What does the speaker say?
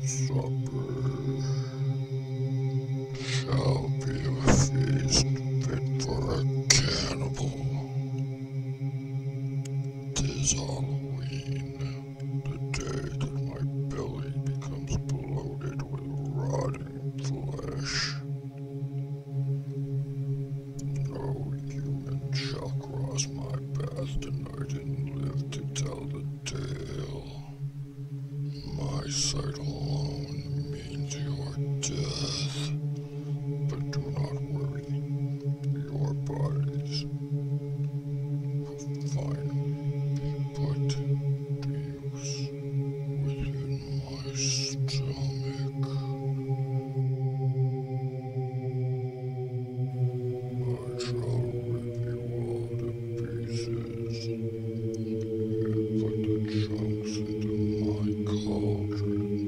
supper shall be a feast fit for a cannibal. 'Tis Halloween, the day that my belly becomes bloated with rotting flesh. No human shall cross my path tonight and live to tell the tale. My sight alone means your death, but do not worry, your bodies will finally be put to use within my stomach. I shall rip you all to pieces and put the chunks into my cauldron.